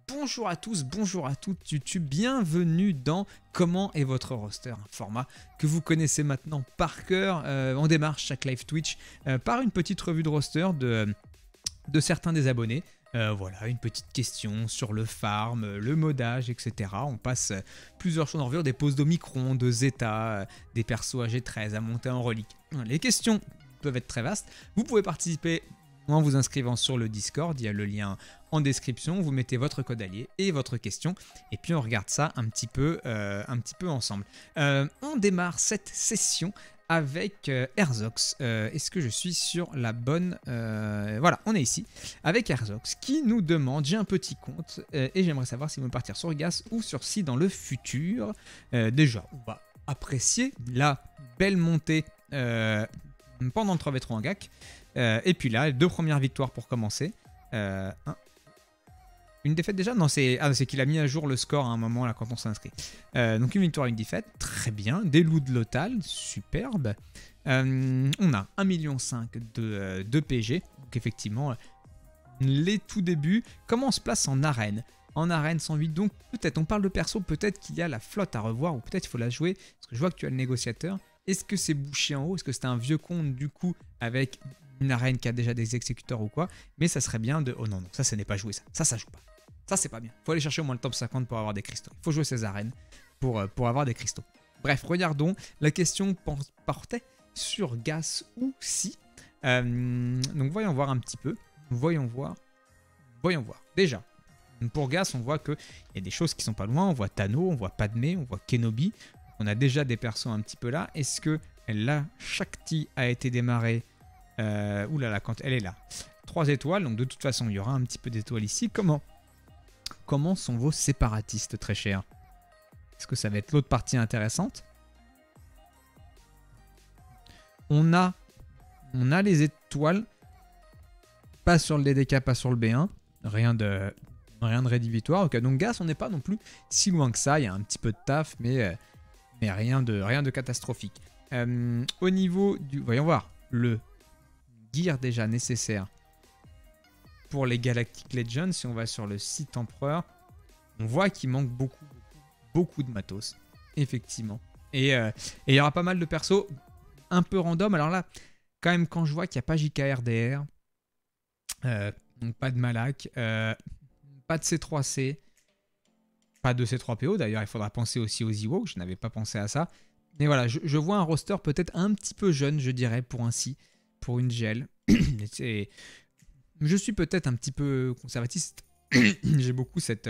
bonjour à tous, bonjour à toutes YouTube, bienvenue dans Comment est votre roster, un format que vous connaissez maintenant par cœur. On démarre chaque live Twitch par une petite revue de roster de certains des abonnés. Voilà, une petite question sur le farm, le modage, etc. On passe plusieurs choses en revue, des poses d'Omicron, de Zeta, des persos AG13 à monter en relique. Les questions peuvent être très vastes. Vous pouvez participer en vous inscrivant sur le Discord, il y a le lien en description, vous mettez votre code allié et votre question, et puis on regarde ça un petit peu ensemble. On démarre cette session avec Herzox. Est-ce que je suis sur la bonne... Voilà, on est ici avec Herzox qui nous demande, j'ai un petit compte et j'aimerais savoir si vous voulez partir sur Gas ou sur Si dans le futur. Déjà, on va apprécier la belle montée pendant le 3v3 en GAC. Et puis là, 2 premières victoires pour commencer. Une défaite déjà? Non, c'est qu'il a mis à jour le score à un moment là quand on s'inscrit. Donc une victoire, une défaite, très bien. Des loups de Lotal, superbe. On a 1,5 million de PG. Donc effectivement, les tout débuts. Comment on se place en arène? En arène 108, donc peut-être, on parle de perso, peut-être qu'il y a la flotte à revoir, ou peut-être il faut la jouer, parce que je vois que tu as le négociateur. Est-ce que c'est bouché en haut? Est-ce que c'est un vieux compte du coup avec une arène qui a déjà des exécuteurs ou quoi? Mais ça serait bien de... Oh non, non, ça n'est pas joué ça. Ça joue pas. Ça c'est pas bien. Faut aller chercher au moins le top 50 pour avoir des cristaux. Il faut jouer ces arènes pour avoir des cristaux. Bref, regardons. La question portait sur Gas ou Si. Donc voyons voir un petit peu. Voyons voir. Déjà, pour Gas, on voit qu'il y a des choses qui sont pas loin. On voit Tano, on voit Padmé, on voit Kenobi. On a déjà des persos un petit peu là. Est-ce que la Shakti a été démarrée? Oulala, quand elle est là. 3 étoiles, donc de toute façon, il y aura un petit peu d'étoiles ici. Comment sont vos séparatistes, très chers? Est-ce que ça va être l'autre partie intéressante? On a les étoiles. Pas sur le DDK, pas sur le B1. Rien de rédhibitoire. Ok, donc Gas, on n'est pas non plus si loin que ça. Il y a un petit peu de taf, mais rien de catastrophique. Au niveau du... Voyons voir. Le gear déjà nécessaire pour les Galactic Legends. Si on va sur le site Empereur, on voit qu'il manque beaucoup de matos. Effectivement. Et il y aura pas mal de persos un peu random. Alors là, quand même, quand je vois qu'il n'y a pas JKRDR, donc pas de Malak, pas de C3C, pas de C3PO, d'ailleurs il faudra penser aussi aux Ewoks, je n'avais pas pensé à ça. Mais voilà, je vois un roster peut-être un petit peu jeune, je dirais, pour une GL. Je suis peut-être un petit peu conservatiste. J'ai beaucoup cette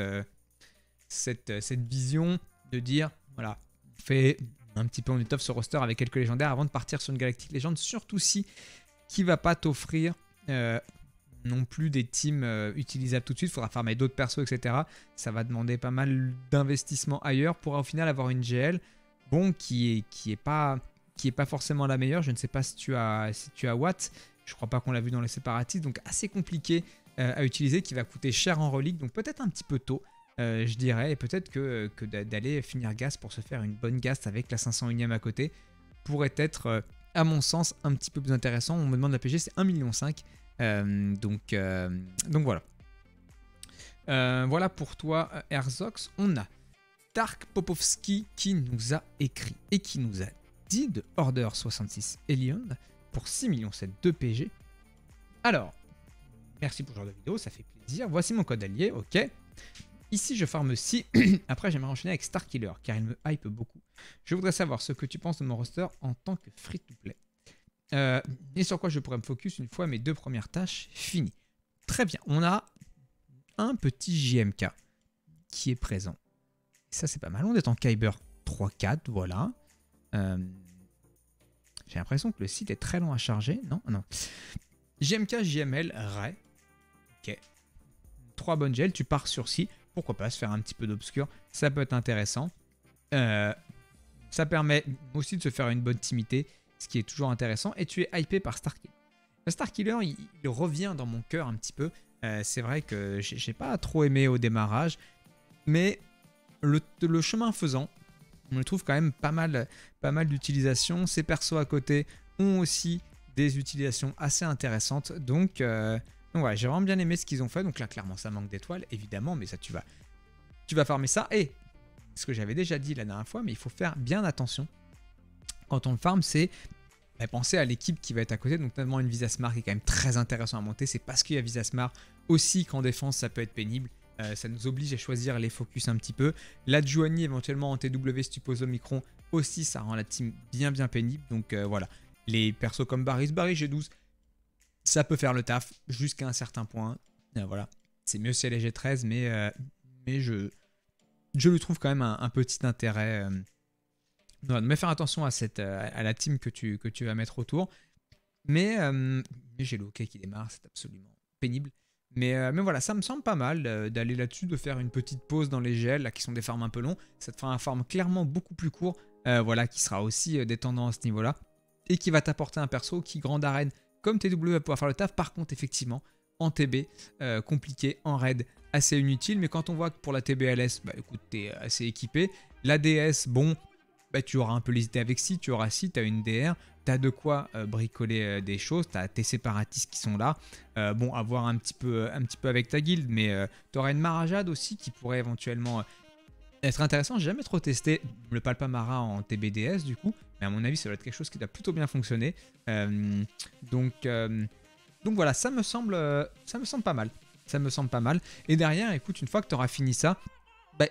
vision de dire, voilà, on fait un petit peu, on étoffe ce roster avec quelques légendaires avant de partir sur une Galactic Legend, surtout si qui va pas t'offrir non plus des teams utilisables tout de suite. Il faudra farmer d'autres persos, etc. Ça va demander pas mal d'investissement ailleurs pour au final avoir une GL qui est pas forcément la meilleure. Je ne sais pas si tu as Watt. Je crois pas qu'on l'a vu dans les séparatistes. Donc assez compliqué à utiliser, qui va coûter cher en relique. Donc peut-être un petit peu tôt, je dirais. Et peut-être que d'aller finir Gas pour se faire une bonne Gas avec la 501ème à côté pourrait être, à mon sens, un petit peu plus intéressant. On me demande la PG, c'est 1,5 million. Donc voilà. Voilà pour toi, Herzox. On a Dark Popovski qui nous a écrit et qui nous a dit de Order 66 Elion pour 6,7 millions de PG. Alors, merci pour ce genre de vidéo, ça fait plaisir. Voici mon code allié, ok. Ici, je farme Si. Après, j'aimerais enchaîner avec Starkiller, car il me hype beaucoup. Je voudrais savoir ce que tu penses de mon roster en tant que free-to-play. Et sur quoi je pourrais me focus une fois mes 2 premières tâches finies. Très bien, on a un petit JMK qui est présent. Et ça, c'est pas mal. On est en Kyber 3-4, voilà. J'ai l'impression que le site est très long à charger. Non. JMK, JML, Ray. Ok. 3 bonnes gels, tu pars sur Si. Pourquoi pas se faire un petit peu d'obscur. Ça peut être intéressant. Ça permet aussi de se faire une bonne timité, ce qui est toujours intéressant. Et tu es hypé par Starkiller. Le Starkiller, il revient dans mon cœur un petit peu. C'est vrai que j'ai pas trop aimé au démarrage. Mais le chemin faisant, on le trouve quand même pas mal d'utilisation. Ces persos à côté ont aussi des utilisations assez intéressantes. Donc Donc voilà, j'ai vraiment bien aimé ce qu'ils ont fait. Donc là, clairement, ça manque d'étoiles, évidemment, mais ça, tu vas farmer ça. Et ce que j'avais déjà dit la dernière fois, mais il faut faire bien attention. Quand on le farm, c'est penser à l'équipe qui va être à côté. Donc notamment une Visasmar qui est quand même très intéressant à monter. C'est parce qu'il y a Visasmar aussi qu'en défense, ça peut être pénible. Ça nous oblige à choisir les focus un petit peu. La Juani éventuellement en TW si tu poses Omicron aussi, ça rend la team bien pénible. Donc voilà, les persos comme Barry G12, ça peut faire le taf jusqu'à un certain point. Voilà, c'est mieux si elle est G13, mais je lui trouve quand même un petit intérêt. Mais faire attention à la team que tu vas mettre autour. Mais j'ai le hockey qui démarre, c'est absolument pénible. Mais voilà, ça me semble pas mal d'aller là-dessus, de faire une petite pause dans les GL, là, qui sont des farms un peu longs. Ça te fera un farm clairement beaucoup plus court, voilà, qui sera aussi détendant à ce niveau-là. Et qui va t'apporter un perso qui, grande arène, comme TW, va pouvoir faire le taf. Par contre, effectivement, en TB, compliqué, en raid, assez inutile. Mais quand on voit que pour la TBLS, bah écoute, t'es assez équipé. La DS, bon, bah, tu auras un peu hésité avec si, tu auras si, tu as une DR. T'as de quoi bricoler des choses, t'as tes séparatistes qui sont là. Bon, à voir un petit peu avec ta guilde, mais t'auras une Marajade aussi qui pourrait éventuellement être intéressant. J'ai jamais trop testé le Palpamara en TBDS du coup, mais à mon avis, ça doit être quelque chose qui doit plutôt bien fonctionner. Donc voilà, ça me semble pas mal. Ça me semble pas mal. Et derrière, écoute, une fois que tu auras fini ça, bah,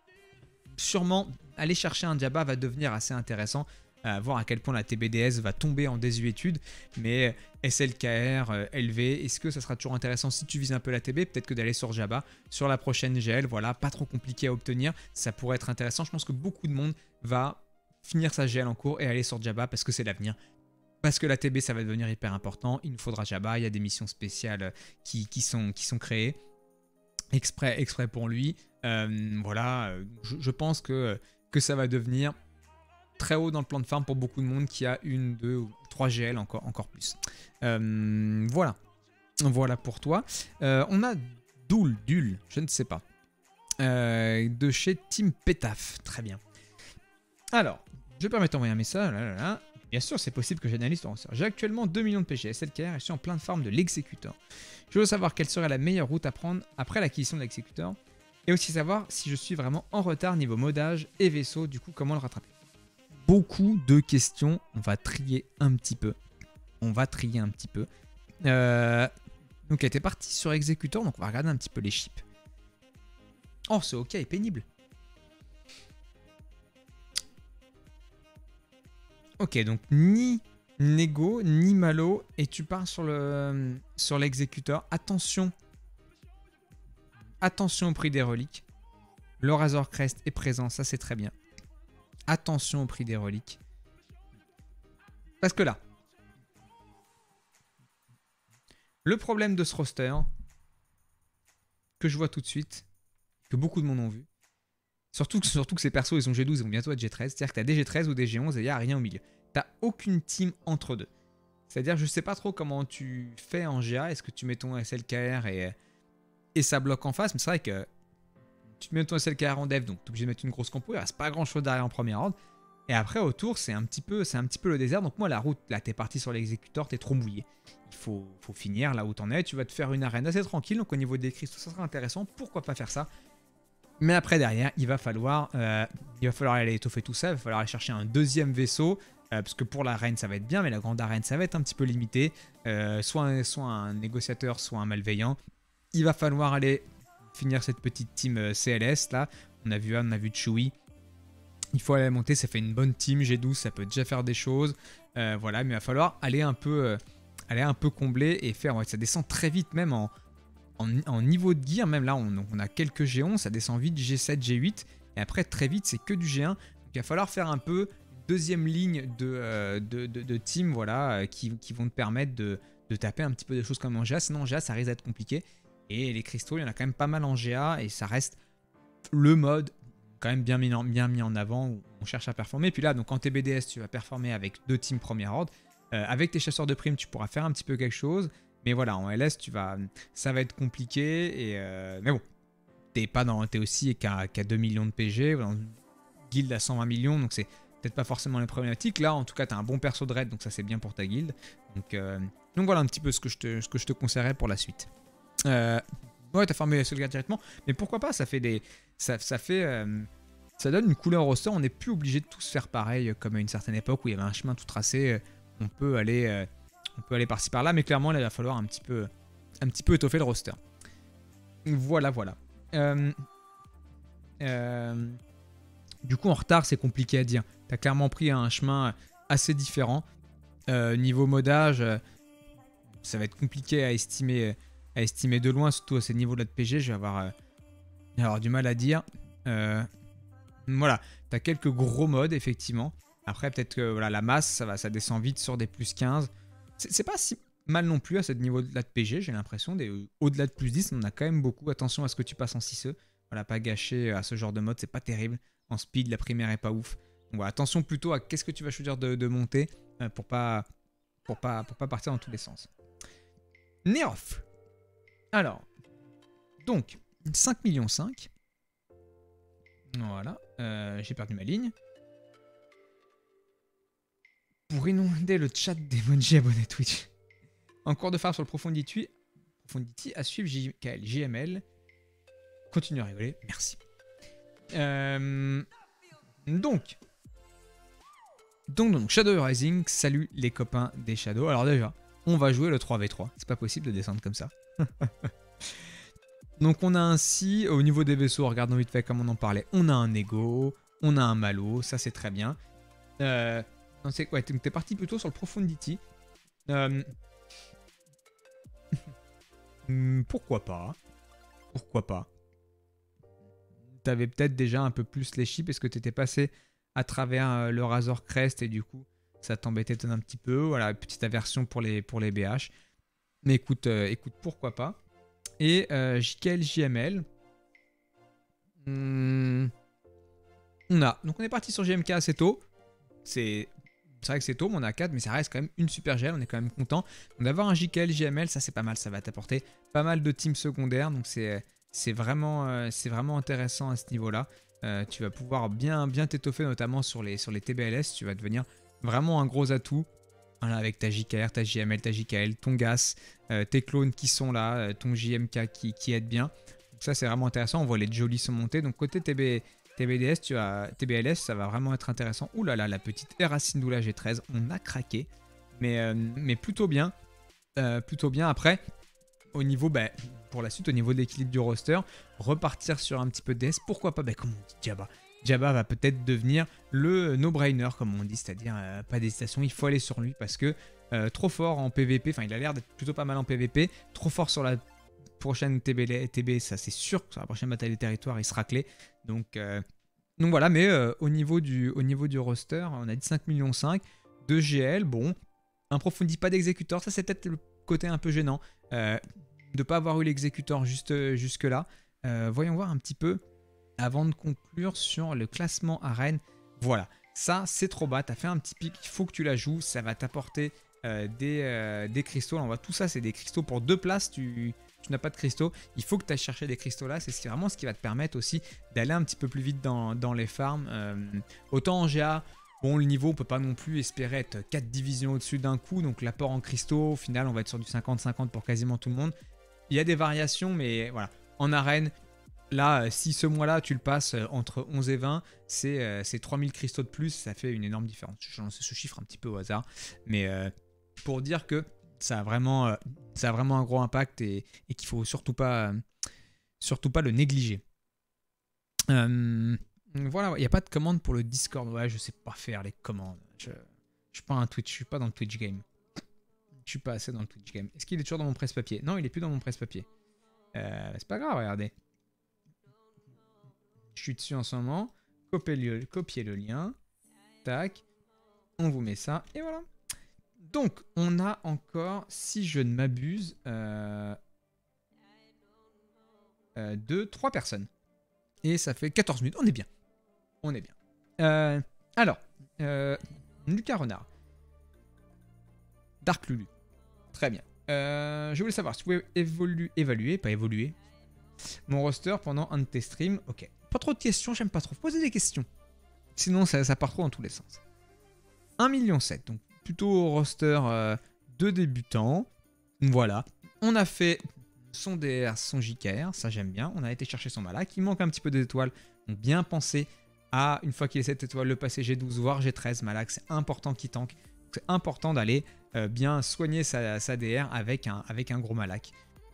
sûrement aller chercher un Diaba va devenir assez intéressant. Voir à quel point la TBDS va tomber en désuétude, mais SLKR, LV, est-ce que ça sera toujours intéressant si tu vises un peu la TB? Peut-être que d'aller sur Jabba, sur la prochaine GL, voilà, pas trop compliqué à obtenir, ça pourrait être intéressant. Je pense que beaucoup de monde va finir sa GL en cours et aller sur Jabba parce que c'est l'avenir. Parce que la TB, ça va devenir hyper important, il nous faudra Jabba, il y a des missions spéciales qui sont créées exprès pour lui. Voilà, je pense que ça va devenir très haut dans le plan de farm pour beaucoup de monde qui a 1, 2 ou 3 GL encore plus. Voilà pour toi. On a Dul, je ne sais pas. De chez Team Petaf, très bien. Alors, je vais permettre d'envoyer un message. Bien sûr, c'est possible que j'analyse ton ressort. J'ai actuellement 2 millions de PG SLKR et je suis en plein de farm de l'exécuteur. Je veux savoir quelle serait la meilleure route à prendre après l'acquisition de l'exécuteur. Et aussi savoir si je suis vraiment en retard niveau modage et vaisseau, du coup comment le rattraper. Beaucoup de questions, on va trier un petit peu. Donc elle était partie sur exécuteur, donc on va regarder un petit peu les chips. Oh, c'est ok, pénible. Ok, donc ni Nego, ni Malo, et tu pars sur l'exécuteur. Attention au prix des reliques. Le Razor Crest est présent, ça c'est très bien. Attention au prix des reliques. Parce que là, le problème de ce roster, que je vois tout de suite, que beaucoup de monde ont vu, surtout que ces persos, ils ont G12, ils vont bientôt être G13, c'est-à-dire que tu as des G13 ou des G11 et il n'y a rien au milieu. Tu n'as aucune team entre deux. C'est-à-dire, je ne sais pas trop comment tu fais en GA, est-ce que tu mets ton SLKR et ça bloque en face, mais c'est vrai que tu mets ton SLKR en dev, donc tu es obligé de mettre une grosse compo, il ne reste pas grand-chose derrière en première ordre. Et après, autour, c'est un petit peu le désert. Donc moi, la route, là, t'es parti sur l'exécuteur, t'es trop mouillé. Il faut finir là où t'en es. Tu vas te faire une arène assez tranquille. Donc au niveau des cristaux, ça sera intéressant. Pourquoi pas faire ça? Mais après, derrière, il va falloir aller étoffer tout ça. Il va falloir aller chercher un deuxième vaisseau. Parce que pour l'arène, ça va être bien. Mais la grande arène, ça va être un petit peu limité. Soit un négociateur, soit un malveillant. Il va falloir aller finir cette petite team CLS là. On a vu Anne, on a vu Chewie. Il faut aller monter, ça fait une bonne team G12, ça peut déjà faire des choses. Voilà, mais il va falloir aller un peu combler et faire. Ouais, ça descend très vite, même en niveau de gear. Même là, on a quelques G11, ça descend vite G7, G8. Et après, très vite, c'est que du G1. Donc, il va falloir faire un peu deuxième ligne de team, voilà, qui vont te permettre de taper un petit peu des choses comme en GA. Sinon, en GA, ça risque d'être compliqué. Et les cristaux, il y en a quand même pas mal en GA. Et ça reste le mode quand même bien mis en avant, où on cherche à performer. Puis là, donc en TBDS, tu vas performer avec 2 teams premier ordre. Avec tes chasseurs de primes, tu pourras faire un petit peu quelque chose. Mais voilà, en LS, ça va être compliqué. Mais bon, t'es aussi qu'à 2 millions de PG. Guild à 120 millions, donc c'est peut-être pas forcément les problématiques. Là, en tout cas, tu as un bon perso de raid, donc ça c'est bien pour ta guilde. Donc Donc voilà un petit peu ce que je te conseillerais pour la suite. Ouais, t'as farmé la sauvegarde directement, mais pourquoi pas, ça fait des... Ça donne une couleur au roster, on n'est plus obligé de tous faire pareil comme à une certaine époque où il y avait un chemin tout tracé, on peut aller par-ci par-là, mais clairement là, il va falloir un petit peu étoffer le roster. Voilà. Du coup en retard c'est compliqué à dire, t'as clairement pris un chemin assez différent. Niveau modage, ça va être compliqué à estimer de loin, surtout à ces niveaux de PG, je vais avoir du mal à dire. Voilà, tu as quelques gros modes, effectivement. Après, peut-être que voilà, la masse, ça descend vite sur des plus 15. C'est pas si mal non plus à ce niveau de PG, j'ai l'impression. Au-delà de plus 10, on a quand même beaucoup. Attention à ce que tu passes en 6E. Voilà, pas gâcher à ce genre de mode, c'est pas terrible. En speed, la primaire est pas ouf. Donc voilà, attention plutôt à qu'est-ce que tu vas choisir de monter pour pas partir dans tous les sens. Neof. Alors, donc, 5,5 millions. Voilà, j'ai perdu ma ligne. Pour inonder le chat d'emoji abonnés Twitch. Encore de farm sur le Profundity à suivre JKL, JML. Continue à rigoler, merci. Donc, Shadow Rising, salut les copains des Shadows. Alors déjà, on va jouer le 3v3. C'est pas possible de descendre comme ça. Donc on a ainsi, au niveau des vaisseaux, regardons vite fait comme on en parlait, on a un Ego, on a un Malo, ça c'est très bien. Ouais, t'es parti plutôt sur le Profundity. Pourquoi pas? Pourquoi pas? T'avais peut-être déjà un peu plus les chips parce que t'étais passé à travers le Razor Crest et du coup ça t'embêtait un petit peu. Voilà, petite aversion pour les BH. Mais écoute, pourquoi pas? Et JKL JML. Donc on est parti sur JMK assez tôt. C'est vrai que c'est tôt, mais on a 4, mais ça reste quand même une super gel, on est quand même content. Donc d'avoir un JKL JML, ça c'est pas mal, ça va t'apporter pas mal de teams secondaires. Donc c'est vraiment intéressant à ce niveau-là. Tu vas pouvoir bien t'étoffer, notamment sur les TBLS. Tu vas devenir vraiment un gros atout. Voilà, avec ta JKR, ta JML, ta JKL, ton GAS, tes clones qui sont là, ton JMK qui aide bien. Donc ça c'est vraiment intéressant, on voit les jolis sont montés. Donc côté TBLS, ça va vraiment être intéressant. Ouh là là, la petite Erasindula G13, on a craqué. Mais plutôt bien. Après, au niveau, pour la suite, au niveau de l'équilibre du roster, repartir sur un petit peu de DS. Pourquoi pas, comme on dit, Jabba. Jabba va peut-être devenir le no-brainer, comme on dit, c'est-à-dire pas d'hésitation, il faut aller sur lui parce que trop fort en PVP, enfin il a l'air d'être plutôt pas mal en PVP, trop fort sur la prochaine TB, ça c'est sûr, sur la prochaine bataille des territoires, il sera clé. Donc voilà, mais au niveau du roster, on a dit 5,5 millions, 2 GL, bon, approfondit pas d'exécuteur, ça c'est peut-être le côté un peu gênant, de ne pas avoir eu l'exécuteur jusque là. Voyons voir un petit peu. Avant de conclure sur le classement arène, voilà, ça c'est trop bas, t'as fait un petit pic, il faut que tu la joues, ça va t'apporter des cristaux. On voit tout ça, c'est des cristaux pour 2 places, tu n'as pas de cristaux, il faut que tu ailles chercher des cristaux là, c'est vraiment ce qui va te permettre aussi d'aller un petit peu plus vite dans les farms. Autant en GA, bon le niveau on peut pas non plus espérer être 4 divisions au-dessus d'un coup, donc l'apport en cristaux, au final on va être sur du 50-50 pour quasiment tout le monde. Il y a des variations, mais voilà, en arène, là, si ce mois-là, tu le passes entre 11 et 20, c'est 3000 cristaux de plus, ça fait une énorme différence. Je lance ce chiffre un petit peu au hasard, mais pour dire que ça a vraiment un gros impact et qu'il faut surtout pas le négliger. Voilà, il n'y a pas de commande pour le Discord. Ouais, je sais pas faire les commandes. Je suis pas un Twitch, je suis pas dans le Twitch game. Je suis pas assez dans le Twitch game. Est-ce qu'il est toujours dans mon presse-papier? Non, il est plus dans mon presse-papier. C'est pas grave, regardez. Je suis dessus en ce moment. Copier le lien. Tac. On vous met ça. Et voilà. Donc, on a encore, si je ne m'abuse, 3 personnes. Et ça fait 14 minutes. On est bien. On est bien. Alors, Lucas Renard. Dark Lulu. Très bien. Je voulais savoir si vous pouvez évaluer mon roster pendant un de tes streams. Ok. Pas trop de questions, j'aime pas trop. Poser des questions. Sinon, ça part trop dans tous les sens. 1,7 million. Donc, plutôt roster de débutant. Voilà. On a fait son DR, son JKR, ça j'aime bien. On a été chercher son Malak. Il manque un petit peu d'étoiles. Donc bien penser à, une fois qu'il ait cette étoile, le passer G12, voire G13 Malak. C'est important qu'il tank. C'est important d'aller bien soigner sa DR avec un gros Malak.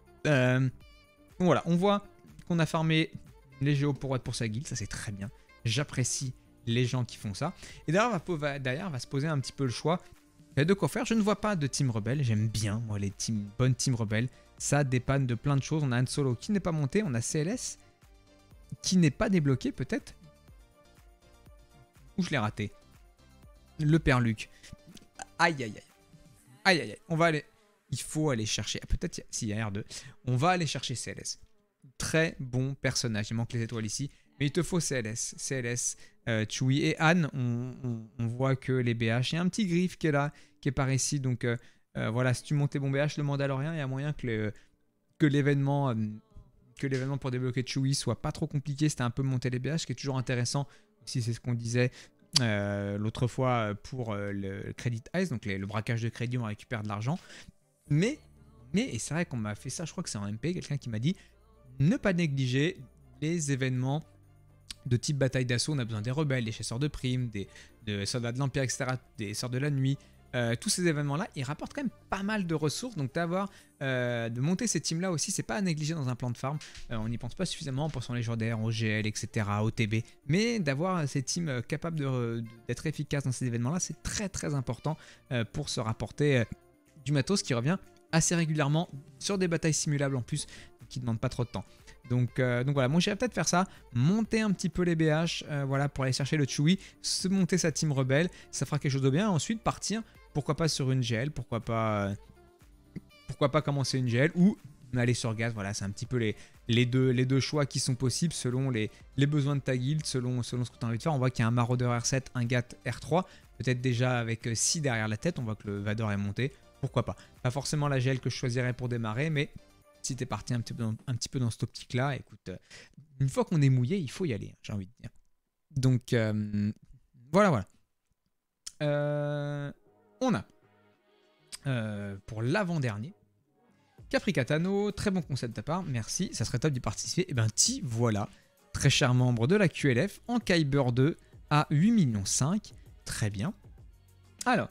Voilà, on voit qu'on a farmé les géos pour être pour sa guilde. Ça c'est très bien. J'apprécie les gens qui font ça. Et derrière va se poser un petit peu le choix de quoi faire. Je ne vois pas de team rebelle. J'aime bien, moi, les bonnes teams rebelles. Ça dépanne de plein de choses. On a Han Solo qui n'est pas monté. On a CLS qui n'est pas débloqué, peut-être. Ou je l'ai raté. Le père Luc. Aïe, aïe, aïe. Aïe, aïe, aïe. On va aller... Il faut aller chercher... Peut-être s'il y a R2. On va aller chercher CLS. Très bon personnage. Il manque les étoiles ici. Mais il te faut CLS. CLS, Chewie et Anne. On voit que les BH... Il y a un petit Griff qui est là, qui est par ici. Donc voilà, si tu montes tes bons BH, le Mandalorien, il y a moyen que l'événement pour débloquer Chewie soit pas trop compliqué. C'était un peu monter les BH, ce qui est toujours intéressant. Si c'est ce qu'on disait l'autre fois pour le Credit Ice, donc le braquage de crédit, on récupère de l'argent. Mais et c'est vrai qu'on m'a fait ça, je crois que c'est en MP, quelqu'un qui m'a dit ne pas négliger les événements de type bataille d'assaut. On a besoin des rebelles, des chasseurs de primes, des soldats de l'Empire, etc., des sorts de la nuit. Tous ces événements-là, ils rapportent quand même pas mal de ressources. Donc de monter ces teams-là aussi, c'est pas à négliger dans un plan de farm. On n'y pense pas suffisamment en pensant les légendaires, au GL, etc., au TB. Mais d'avoir ces teams capables d'être efficaces dans ces événements-là, c'est très très important pour se rapporter du matos qui revient assez régulièrement sur des batailles simulables en plus, qui ne demandent pas trop de temps. Donc voilà, moi j'irais peut-être faire ça, monter un petit peu les BH, voilà, pour aller chercher le Chewie, se monter sa team rebelle, ça fera quelque chose de bien, ensuite partir, pourquoi pas sur une GL, pourquoi pas commencer une GL, ou aller sur gaz, voilà, c'est un petit peu les deux choix qui sont possibles selon les besoins de ta guilde, selon ce que tu as envie de faire. On voit qu'il y a un Marauder R7, un GAT R3, peut-être déjà avec 6 derrière la tête, on voit que le Vador est monté, pourquoi pas. Pas forcément la GL que je choisirais pour démarrer, mais si t'es parti un petit peu dans cette optique-là, écoute, une fois qu'on est mouillé, il faut y aller, j'ai envie de dire. Donc, voilà. On a, pour l'avant-dernier, Capri Katano, très bon concept de ta part, merci, ça serait top d'y participer. Et ben, t'y voilà, très cher membre de la QLF, en Kyber 2 à 8,5 millions, très bien. Alors,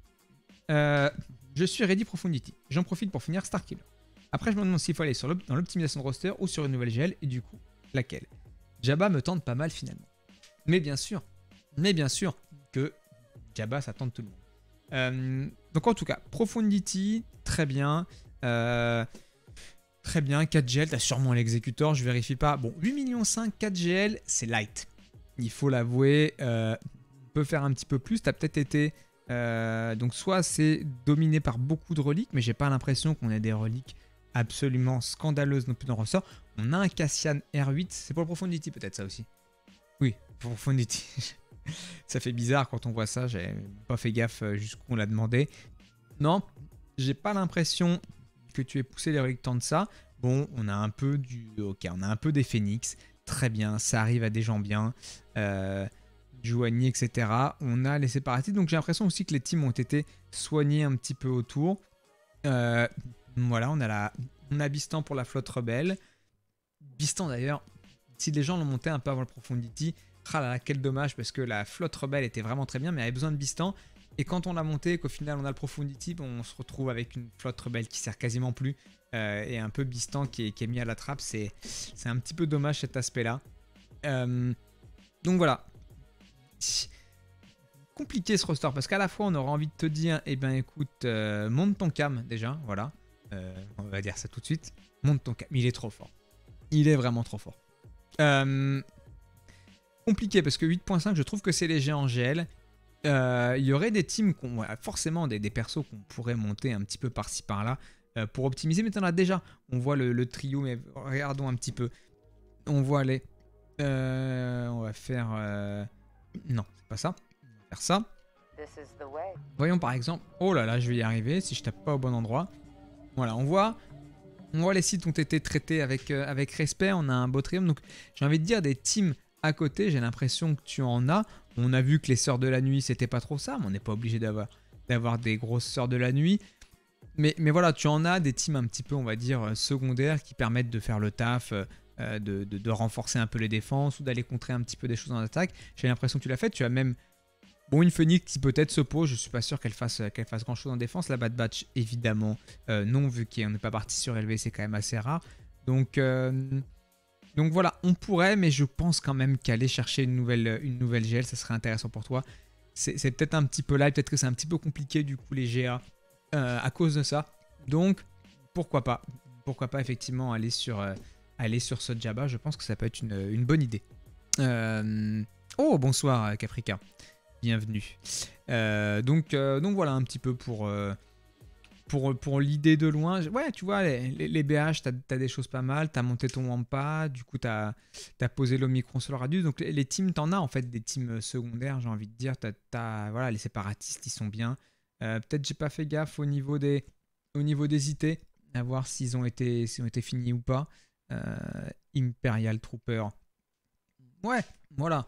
je suis ready Profundity, j'en profite pour finir Starkiller. Après, je me demande s'il faut aller dans l'optimisation de roster ou sur une nouvelle GL, et du coup, laquelle? Jabba me tente pas mal finalement. Mais bien sûr que Jabba, ça tente tout le monde. Donc en tout cas, Profundity, très bien. Très bien, 4 GL, t'as sûrement l'exécuteur, je vérifie pas. Bon, 8,5 millions, 4 GL, c'est light. Il faut l'avouer, on peut faire un petit peu plus. T'as peut-être été... donc soit c'est dominé par beaucoup de reliques, mais j'ai pas l'impression qu'on ait des reliques absolument scandaleuse non plus dans le ressort. On a un Cassian R8, c'est pour le Profundity peut-être ça aussi. Oui, pour Profundity. Ça fait bizarre quand on voit ça, j'ai pas fait gaffe jusqu'où on l'a demandé. Non, j'ai pas l'impression que tu aies poussé les reliques tant de ça. Bon, on a un peu on a un peu des Phoenix, très bien, ça arrive à des gens bien. Joigny, etc. On a les séparatistes, donc j'ai l'impression aussi que les teams ont été soignés un petit peu autour. Voilà, on a Bistan pour la flotte rebelle. Bistan d'ailleurs, si les gens l'ont monté un peu avant le Profundity, ah là là, quel dommage, parce que la flotte rebelle était vraiment très bien, mais elle avait besoin de Bistan. Et quand on l'a monté, qu'au final on a le Profundity, bon, on se retrouve avec une flotte rebelle qui sert quasiment plus, et un peu Bistan qui est mis à la trappe. C'est un petit peu dommage cet aspect-là. Donc voilà. Compliqué ce roster, parce qu'à la fois on aura envie de te dire, eh ben écoute, monte ton cam déjà, voilà. On va dire ça tout de suite. Monte ton cam, il est trop fort. Il est vraiment trop fort. Compliqué parce que 8.5, je trouve que c'est léger en GL. Il y aurait des teams, forcément des persos qu'on pourrait monter un petit peu par-ci par-là pour optimiser, mais t'en as déjà. On voit le trio, mais regardons un petit peu. On voit les... on va faire... non, c'est pas ça. On va faire ça. Voyons par exemple... Oh là là, je vais y arriver si je tape pas au bon endroit. Voilà, on voit les sites ont été traités avec respect. On a un beau triumph. Donc j'ai envie de dire des teams à côté. J'ai l'impression que tu en as. On a vu que les Sœurs de la Nuit, c'était pas trop ça. Mais on n'est pas obligé d'avoir des grosses Sœurs de la Nuit. Mais voilà, tu en as des teams un petit peu, on va dire, secondaires qui permettent de faire le taf, de renforcer un peu les défenses ou d'aller contrer un petit peu des choses en attaque. J'ai l'impression que tu l'as fait. Tu as même une Phoenix qui peut-être se pose. Je suis pas sûr qu'elle fasse grand chose en défense. La Bad Batch, évidemment, non, vu qu'on n'est pas parti sur élevé, c'est quand même assez rare. Donc voilà, on pourrait, mais je pense quand même qu'aller chercher une nouvelle GL, ça serait intéressant pour toi. C'est peut-être un petit peu là, peut-être que c'est un petit peu compliqué du coup les GA à cause de ça. Donc pourquoi pas effectivement aller sur ce Jabba. Je pense que ça peut être une bonne idée. Oh bonsoir Caprica, bienvenue. Donc voilà un petit peu pour l'idée de loin. Ouais, tu vois, les BH, t'as des choses pas mal. T'as monté ton Wampa, du coup, t'as posé l'Omicron sur le Radius. Donc, les teams, t'en as en fait des teams secondaires, j'ai envie de dire. Voilà, les séparatistes, ils sont bien. Peut-être j'ai pas fait gaffe au niveau des IT, à voir s'ils ont été finis ou pas. Imperial Trooper. Ouais, voilà.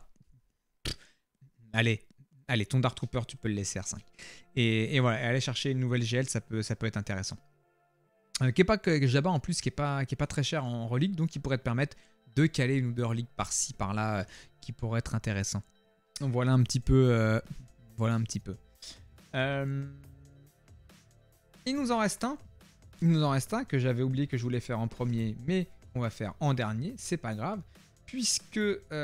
Allez, ton Dark Trooper, tu peux le laisser R5. Et voilà, aller chercher une nouvelle GL, ça peut être intéressant. Qui est pas que Jabba en plus, qui est pas très cher en relique, donc qui pourrait te permettre de caler une ou deux reliques par-ci, par-là, qui pourrait être intéressant. Voilà un petit peu. Il nous en reste un que j'avais oublié que je voulais faire en premier, mais on va faire en dernier, c'est pas grave, puisque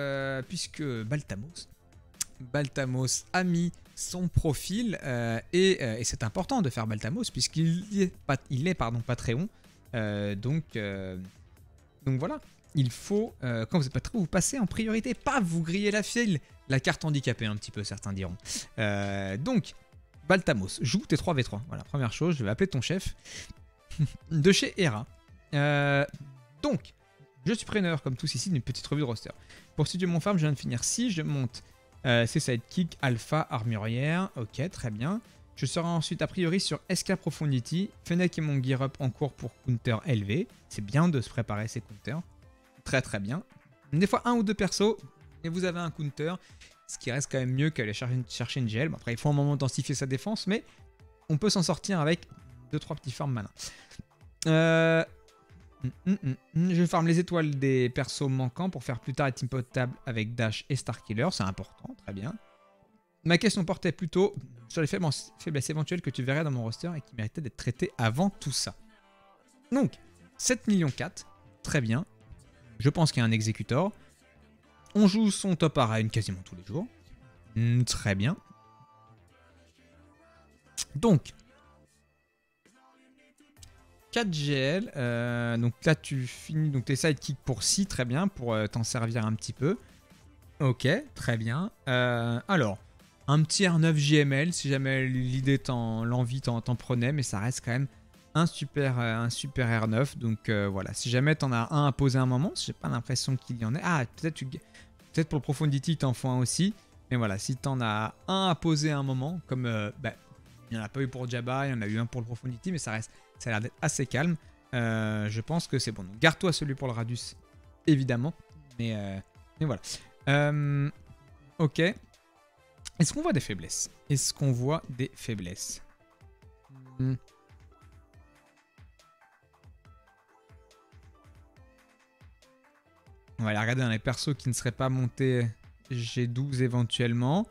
Baltamos a mis son profil et c'est important de faire Baltamos puisqu'il est Patreon. Donc voilà, il faut, quand vous êtes Patreon, vous passez en priorité, pas vous griller la file, la carte handicapée un petit peu, certains diront. Donc, Baltamos, joue tes 3v3. Voilà, première chose, je vais appeler ton chef de chez Hera. Donc, je suis preneur, comme tous ici, d'une petite revue de roster. Pour situer mon farm, je viens de finir 6, je monte c'est sidekick, alpha, armurière. Ok, très bien. Je serai ensuite a priori sur SK Profundity. Fennec et mon gear up en cours pour counter élevé. C'est bien de se préparer ces counters. Très très bien. Des fois un ou deux persos et vous avez un counter. Ce qui reste quand même mieux qu'aller chercher une GL. Bon, après il faut un moment densifier sa défense, mais on peut s'en sortir avec 2-3 petits farms malins. Je farm les étoiles des persos manquants pour faire plus tard les team potable avec Dash et Starkiller, c'est important, très bien. Ma question portait plutôt sur les faiblesses éventuelles que tu verrais dans mon roster et qui méritaient d'être traitées avant tout ça. Donc, 7 millions 4, très bien. Je pense qu'il y a un exécutor. On joue son top Arraign quasiment tous les jours. Très bien. Donc, 4 GL, donc là tu finis donc tes sidekicks pour 6, très bien, pour t'en servir un petit peu. Ok, très bien. Alors, un petit R9 JML, si jamais l'envie t'en prenait, mais ça reste quand même un super R9. Donc voilà, si jamais t'en as un à poser un moment, j'ai pas l'impression qu'il y en ait. Ah, peut-être pour le Profundity, t'en faut un aussi. Mais voilà, si t'en as un à poser un moment, comme il n'y en a pas eu pour Jabba, il y en a eu un pour le Profundity, mais ça a l'air d'être assez calme. Je pense que c'est bon. Donc, garde-toi celui pour le Radius, évidemment. Mais voilà. Ok. Est-ce qu'on voit des faiblesses? On va aller regarder dans les persos qui ne seraient pas montés G12 éventuellement.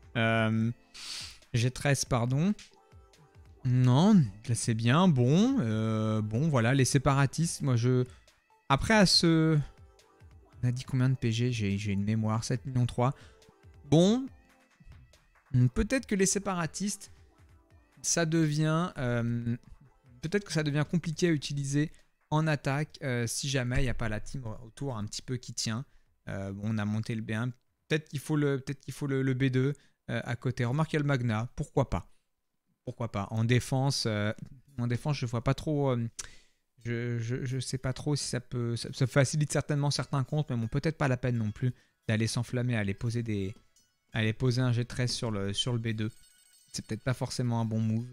G13, pardon. Non, là c'est bien. Bon, voilà, les séparatistes. Moi, après, on a dit combien de PG? J'ai une mémoire, 7 millions 3. Bon, peut-être que les séparatistes, ça devient... peut-être que ça devient compliqué à utiliser en attaque si jamais il n'y a pas la team autour un petit peu qui tient. Bon, on a monté le B1. Peut-être qu'il faut le B2 à côté. Remarque, il y a le Magna. Pourquoi pas? En défense, je vois pas trop... je sais pas trop si ça peut... Ça facilite certainement certains comptes, mais bon, peut-être pas la peine non plus d'aller s'enflammer, aller poser un G13 sur le B2. C'est peut-être pas forcément un bon move.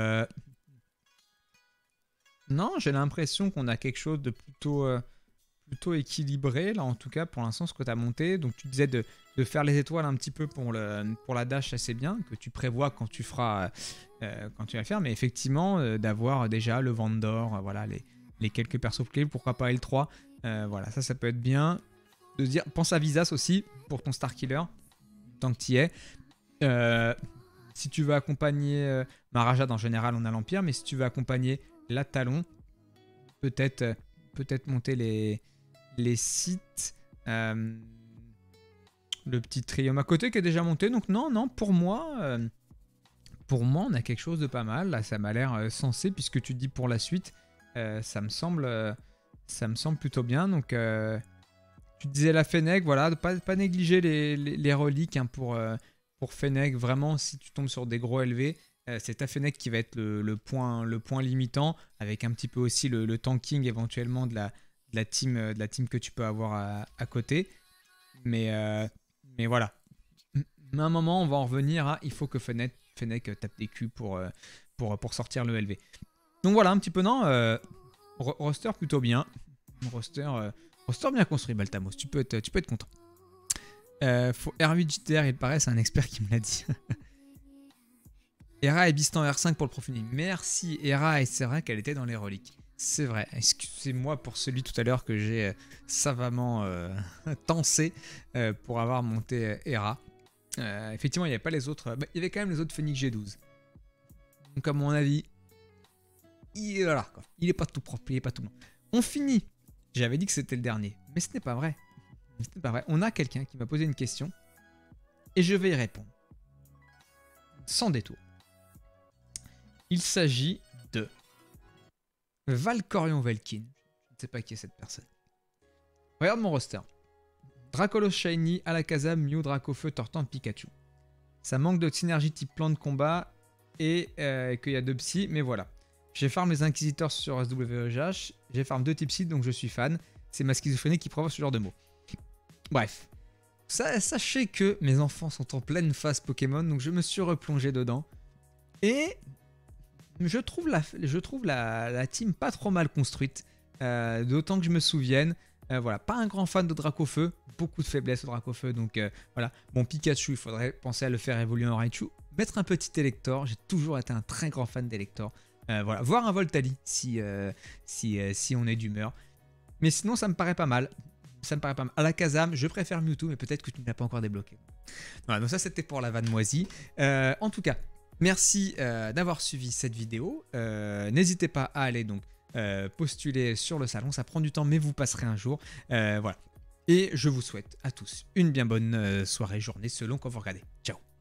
Non, j'ai l'impression qu'on a quelque chose de plutôt plutôt équilibré, là, en tout cas, pour l'instant, ce que tu as monté. Donc, tu disais de faire les étoiles un petit peu pour la dash, assez bien, que tu prévois quand tu feras, quand tu vas le faire. Mais effectivement, d'avoir déjà le Vendor, voilà, les quelques persos clés, pourquoi pas L3. Voilà, ça peut être bien. De se dire, pense à Visas aussi, pour ton Star Killer, tant que tu y es. Si tu veux accompagner Marajad, en général, on a l'Empire, mais si tu veux accompagner la Talon, peut-être monter les sites. Le petit Trium à côté qui est déjà monté. Donc non, pour moi, on a quelque chose de pas mal. Là, ça m'a l'air sensé, puisque tu dis pour la suite, ça me semble plutôt bien. Donc, tu disais la Fennec, voilà, de pas négliger les reliques hein, pour Fennec. Vraiment, si tu tombes sur des gros LV, c'est ta Fennec qui va être le point limitant, avec un petit peu aussi le tanking éventuellement de la team que tu peux avoir à côté. Mais voilà. À un moment, on va en revenir à il faut que Fennec tape des culs pour sortir le LV. Donc voilà, un petit peu, non, roster plutôt bien. Roster bien construit, Baltamos. Tu peux être content. Faut R8 JTR, il paraît, c'est un expert qui me l'a dit. Hera et Bistan R5 pour le profiling. Merci Hera, et c'est vrai qu'elle était dans les reliques. C'est vrai. Excusez-moi pour celui tout à l'heure que j'ai savamment tensé pour avoir monté Hera. Effectivement, il n'y avait pas les autres. Il y avait quand même les autres Phoenix G12. Donc à mon avis, il est là, quoi. Il n'est pas tout propre, il n'est pas tout blanc. On finit. J'avais dit que c'était le dernier, mais ce n'est pas vrai. On a quelqu'un qui m'a posé une question et je vais y répondre. Sans détour. Il s'agit de Valkorion Velkin. Je ne sais pas qui est cette personne. Regarde mon roster. Dracolos Shiny, Alakazam, Mew, Dracofeu, Tortan, Pikachu. Ça manque de synergie type plan de combat et qu'il y a 2 psy, mais voilà. J'ai farm les inquisiteurs sur SWEGH, j'ai farm 2 types psy, donc je suis fan. C'est ma schizophrénie qui provoque ce genre de mots. Bref. Sachez que mes enfants sont en pleine phase Pokémon, donc je me suis replongé dedans. Et je trouve la team pas trop mal construite, d'autant que je me souvienne. Voilà, pas un grand fan de Dracofeu, beaucoup de faiblesses au Dracofeu, donc voilà. Bon, Pikachu, il faudrait penser à le faire évoluer en Raichu. Mettre un petit Elector, j'ai toujours été un très grand fan d'Elector. Voilà, voir un Voltali si on est d'humeur. Mais sinon, ça me paraît pas mal. Alakazam, je préfère Mewtwo, mais peut-être que tu ne l'as pas encore débloqué. Voilà, donc ça c'était pour la vanne moisie. En tout cas, merci d'avoir suivi cette vidéo. N'hésitez pas à aller donc postuler sur le salon. Ça prend du temps, mais vous passerez un jour. Voilà. Et je vous souhaite à tous une bien bonne soirée, journée, selon quand vous regardez. Ciao.